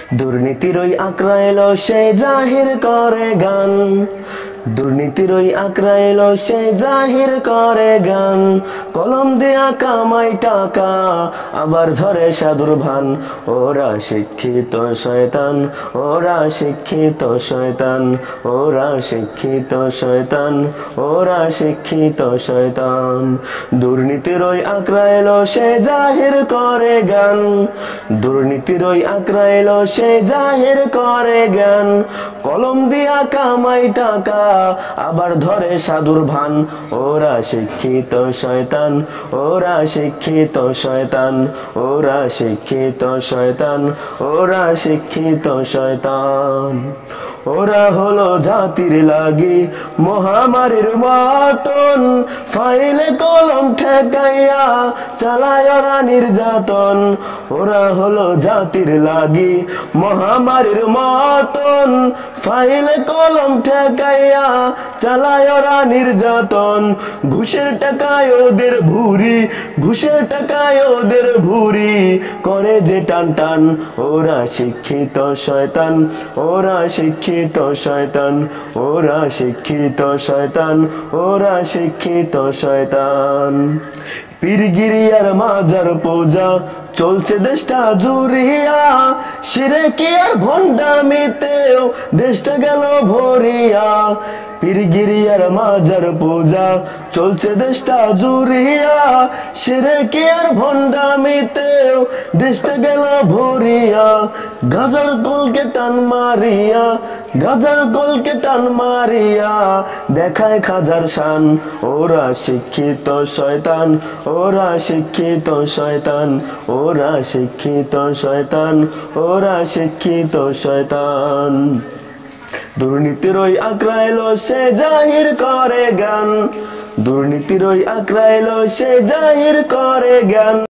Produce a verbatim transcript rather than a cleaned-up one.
দুর্নীতির ওই আকড়া এলো সে জাহির করে গান, দুর্নীতির ওই আকড়া এলো সে জাহির করে গান। কলম দেয়া কামাই টাকা আবার ধরে সাধুর ভান, ওরা শিক্ষিত শয়তান, ওরা শিক্ষিত শয়তান, ওরা শিক্ষিত শয়তান, ওরা শিক্ষিত শয়তান। দুর্নীতির ওই আকড়া এলো সে জাহির করে গান, দুর্নীতির ওই আকড়া এলো সে জাহির করে জ্ঞান। কলম দিয়া কামাই টাকা আবার ধরে সাধুর ভান, ওরা শিক্ষিত শয়তান, ওরা শিক্ষিত শয়তান, ওরা শিক্ষিত শয়তান, ওরা শিক্ষিত শয়তান। ওরা হলো জাতির লাগি মহামারীর মতন, ফাইলে কলম ঠেকাইয়া চালায় ওরা নির্যাতন। ওরা হলো জাতির লাগি মহামারীর মতন, ফাইলে কলম ঠেকাইয়া চালায় ওরা নির্যাতন। ঘুষের টাকায় ওদের ভুরি, ঘুষের টাকায় ওদের ভুরি করে যে টান টান। ওরা শিক্ষিত শয়তান, ওরা শিক্ষিত শয়তান, ওরা শিক্ষিত শয়তান, ওরা শিক্ষিত শয়তান। পীরগিরিয়ার মাজার পূজা চলছে দেশটা জুড়িয়া, শিরকি আর ভণ্ডামিতেও দেশটা গেল ভরিয়া। পীরগিরিয়ার মাজার পূজা চলছে দেশটা জুড়িয়া, শিরকি আর ভণ্ডামিতেও দেশটা গেল ভরিয়া। গাজার কলকে টান মারিয়া, গাজার কলকে টান মারিয়া দেখায় খাজার শান। ওরা শিক্ষিত শয়তান, ওরা শিক্ষিত শয়তান, ওরা শিক্ষিত শয়তান, ওরা শিক্ষিত শয়তান। দুর্নীতির ওই আকড়া এলো সে জাহির করে জ্ঞান, দুর্নীতির ওই আকড়া এলো সে জাহির করে জ্ঞান।